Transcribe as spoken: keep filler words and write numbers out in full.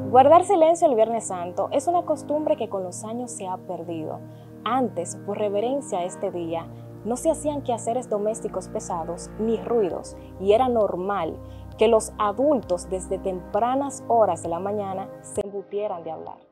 Guardar silencio el Viernes Santo es una costumbre que con los años se ha perdido. Antes, por reverencia a este día, no se hacían quehaceres domésticos pesados ni ruidos, y era normal que los adultos desde tempranas horas de la mañana se embutieran de hablar.